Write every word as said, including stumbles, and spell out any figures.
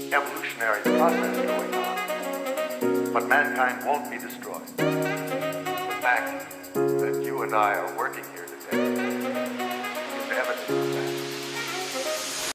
evolutionary process going on, but mankind won't be destroyed. The fact that you and I are working here today